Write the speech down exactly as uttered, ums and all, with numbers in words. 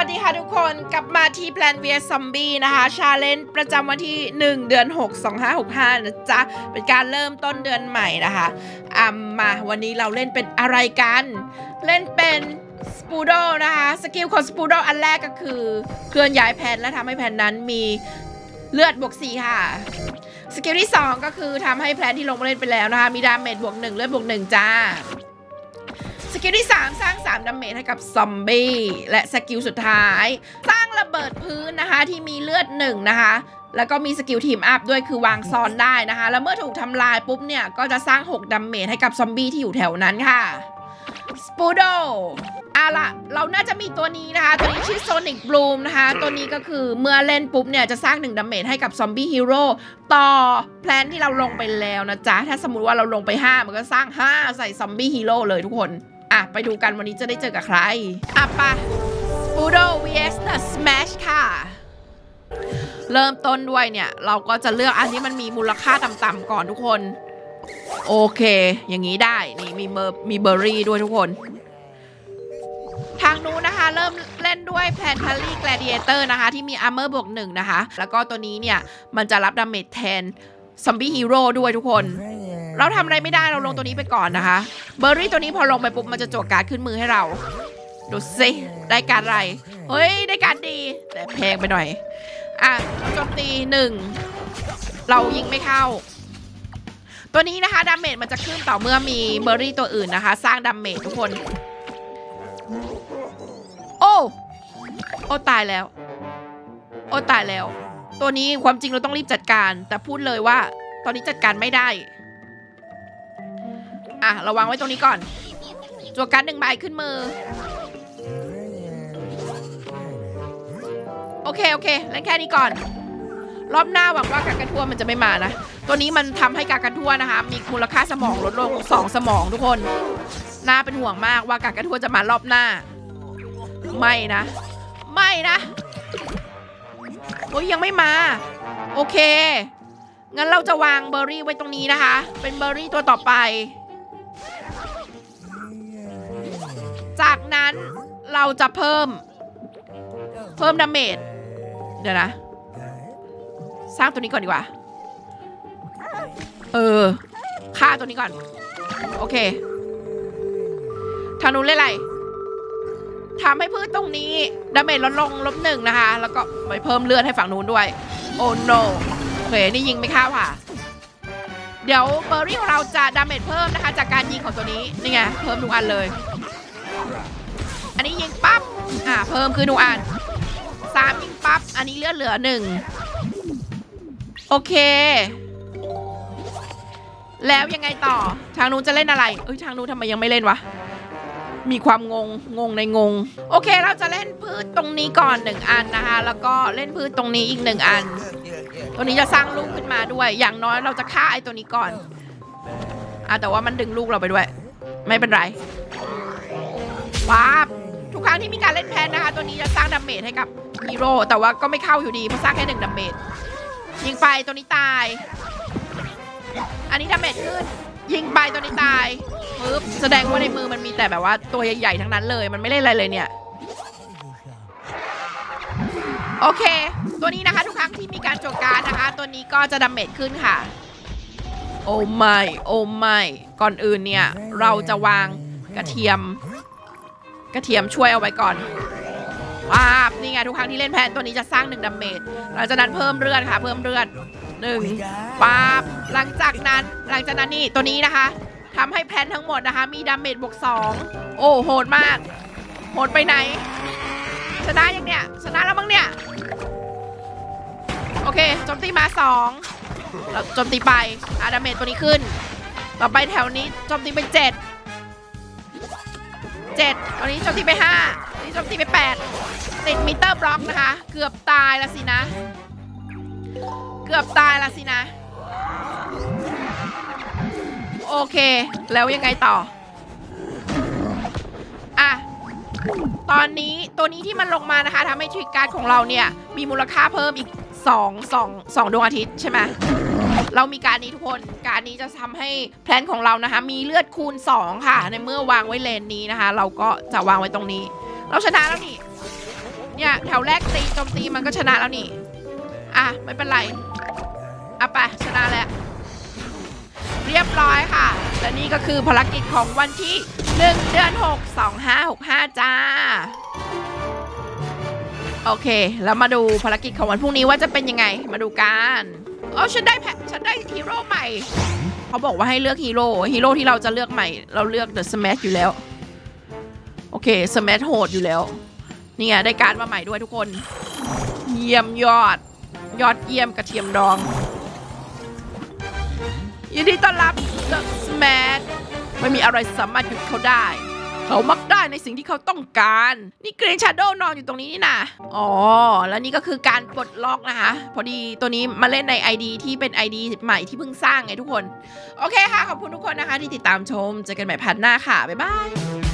ดีค่ะทุกคนกลับมาที่ Plant vs Zombie นะคะชาเลนจ์ประจำวันที่หนึ่งเดือนหก สองพันห้าร้อยหกสิบห้านะจ๊ะเป็นการเริ่มต้นเดือนใหม่นะคะอ่ะมาวันนี้เราเล่นเป็นอะไรกันเล่นเป็นสปูโดนะคะสกิลของสปูโดอันแรกก็คือเคลื่อนย้ายแผ่นและทำให้แผ่นนั้นมีเลือดบวกสี่ค่ะสกิลที่สองก็คือทำให้แพลนที่ลงมาเล่นไปแล้วนะคะมีดาเมจบวกหนึ่งเลือดบวกหนึ่งจ้าสกิลที่สามสร้างสามดาเมจให้กับซอมบี้และสกิลสุดท้ายสร้างระเบิดพื้นนะคะที่มีเลือดหนึ่งนะคะแล้วก็มีสกิลทีมอัพด้วยคือวางซ้อนได้นะคะแล้วเมื่อถูกทำลายปุ๊บเนี่ยก็จะสร้างหกดาเมจให้กับซอมบี้ที่อยู่แถวนั้นค่ะสปูโดอ่ะล่ะเราน่าจะมีตัวนี้นะคะตัวนี้ชื่อโซนิกบลูมนะคะตัวนี้ก็คือเมื่อเล่นปุ๊บเนี่ยจะสร้างหนึ่งดาเมจให้กับซอมบี้ฮีโร่ต่อแพลนที่เราลงไปแล้วนะจ๊ะถ้าสมมุติว่าเราลงไปห้ามันก็สร้างห้าใส่ซอมบี้ฮีโร่เลยทุกคนอ่ะไปดูกันวันนี้จะได้เจอกับใครอ่ะปะ Spudo vs The Smash ค่ะเริ่มต้นด้วยเนี่ยเราก็จะเลือกอันที่มันมีมูลค่าต่ำๆก่อนทุกคนโอเคอย่างนี้ได้นี่มีเบอร์มีเบอร์รี่ด้วยทุกคนทางนู้นนะคะเริ่มเล่นด้วยแพนทารี่แกลเดียเตอร์นะคะที่มีอาร์เมอร์บวกหนึ่งนะคะแล้วก็ตัวนี้เนี่ยมันจะรับดาเมจแทนซอมบี้ฮีโร่ด้วยทุกคนเราทำอะไรไม่ได้เราลงตัวนี้ไปก่อนนะคะเบอร์รี่ตัวนี้พอลงไปปุ๊บมันจะโจกการ์ดขึ้นมือให้เราดูสิได้การอะไรเฮ้ยได้การดีแต่แพงไปหน่อยอ่ะโจมตีหนึ่งเรายิงไม่เข้าตัวนี้นะคะดาเมจมันจะขึ้นต่อเมื่อมีเบอร์รี่ตัวอื่นนะคะสร้างดาเมจทุกคนโอ้โอ้ตายแล้วโอ้ตายแล้วตัวนี้ความจริงเราต้องรีบจัดการแต่พูดเลยว่าตอนนี้จัดการไม่ได้อ่ะระวังไว้ตรงนี้ก่อนจั่วการ์ดหนึ่งใบขึ้นมือโอเคโอเคเล่นแค่นี้ก่อนรอบหน้าหวังว่ากากระทั่วมันจะไม่มานะตัวนี้มันทำให้กากระทั่วนะคะมีมูลค่าสมองลดลงสองสมองทุกคนน่าเป็นห่วงมากว่ากากระทั่วจะมารอบหน้าไม่นะไม่นะโอ้ยยังไม่มาโอเคงั้นเราจะวางเบอร์รี่ไว้ตรงนี้นะคะเป็นเบอร์รี่ตัวต่อไปจากนั้นเราจะเพิ่มเพิ่มดาเมจเดี๋ยวนะสร้างตัวนี้ก่อนดีกว่าเออฆ่าตัวนี้ก่อนโอเคทางนู้นเล่นอะไรทำให้พืชตรงนี้ดาเมจลดลงลบหนึ่งนะคะแล้วก็ไปเพิ่มเลือดให้ฝั่งนู้นด้วยโอ้โนโอเคนี่ยิงไม่เข้าค่ะเดี๋ยวเบอร์รี่ของเราจะดาเมจเพิ่มนะคะจากการยิงของตัวนี้นี่ไงเพิ่มทุกอันเลยอันนี้ยิงปั๊บอ่าเพิ่มคือทุกอันสามยิงปั๊บอันนี้เลือดเหลือหนึ่งโอเคแล้วยังไงต่อทางนู้นจะเล่นอะไรเอ้ยทางนู้นทำไมยังไม่เล่นวะมีความงงงงในงงโอเคเราจะเล่นพืชตรงนี้ก่อนหนึ่งอันนะคะแล้วก็เล่นพืชตรงนี้อีกหนึ่งอันตัวนี้จะสร้างลูกขึ้นมาด้วยอย่างน้อยเราจะฆ่าไอ้ตัวนี้ก่อนอ่ะแต่ว่ามันดึงลูกเราไปด้วยไม่เป็นไรว้าทุกครั้งที่มีการเล่นแพนนะคะตัวนี้จะสร้างดาเมจให้กับฮีโร่แต่ว่าก็ไม่เข้าอยู่ดีเพราะสร้างแค่หนึ่งดาเมจยิงไปตัวนี้ตายอันนี้ดาเมจขึ้นยิงไปตัวนี้ตายปึ๊บแสดงว่าในมือมันมีแต่แบบว่าตัวใหญ่ๆทั้งนั้นเลยมันไม่เล่นอะไรเลยเนี่ยโอเคตัวนี้นะคะทุกครั้งที่มีการโจมการนะคะตัวนี้ก็จะดาเมจขึ้นค่ะโอ้ไม่โอ้ไม่ก่อนอื่นเนี่ยเราจะวางกระเทียมกระเทียมช่วยเอาไว้ก่อนว้าบนี่ไงทุกครั้งที่เล่นแพนตัวนี้จะสร้างหนึ่งดาเมจหลังจากนั้นเพิ่มเลือดค่ะเพิ่มเลือดหนึ่งป๊าบหลังจากนั้นหลังจากนั้นนี่ตัวนี้นะคะทำให้แพนทั้งหมดนะคะมีดาเมจบวกสองโอ้โหดมากโหดไปไหนชนะยังเนี่ยชนะแล้วมั้งเนี่ยโอเคโจมตีมาสองแล้วโจมตีไปอาดาเมจตัวนี้ขึ้นต่อไปแถวนี้โจมตีไปเจ็ดเจ็ดตอนนี้โจมตีไปห้าตอนนี้โจมตีไปแปดติดมิเตอร์บล็อกนะคะเกือบตายแล้วสินะเกือบตายแล้วสินะโอเคแล้วยังไงต่ออ่ะตอนนี้ตัวนี้ที่มันลงมานะคะทำให้ทริกการ์ดของเราเนี่ยมีมูลค่าเพิ่มอีกสอง สอง สองดวงอาทิตย์ใช่ไหมเรามีการนี้ทุกคนการนี้จะทำให้แพลนของเรานะคะมีเลือดคูณสองค่ะในเมื่อวางไว้เลนนี้นะคะเราก็จะวางไว้ตรงนี้เราชนะแล้วนี่เนี่ยแถวแรกตีโจมตีมันก็ชนะแล้วนี่อ่ะไม่เป็นไรอ่ะไปชนะแล้วเรียบร้อยค่ะและนี่ก็คือภารกิจของวันที่หนึ่งเดือนหก สองห้าหกห้าจ้าโอเคแล้วมาดูภารกิจของวันพรุ่งนี้ว่าจะเป็นยังไงมาดูกันโอ้ฉันได้แพฉันได้ฮีโร่ใหม่เขาบอกว่าให้เลือกฮีโร่ฮีโร่ที่เราจะเลือกใหม่เราเลือกเดอะสแมชอยู่แล้วโอเคสแมชโหดอยู่แล้วนี่ไงได้การ์ดมาใหม่ด้วยทุกคนเยี่ยมยอดยอดเยี่ยมกระเทียมดองยินดีต้อนรับ The Smash ไม่มีอะไรสามารถหยุดเขาได้เขามักได้ในสิ่งที่เขาต้องการนี่เกรนชาโดว์นอนอยู่ตรงนี้นี่นะอ๋อแล้วนี่ก็คือการปลดล็อกนะคะพอดีตัวนี้มาเล่นใน ไอ ดี ที่เป็น ไอ ดี ใหม่ที่เพิ่งสร้างไงทุกคนโอเคค่ะขอบคุณทุกคนนะคะที่ติดตามชมเจอกันใหม่พันหน้าค่ะบ๊ายบาย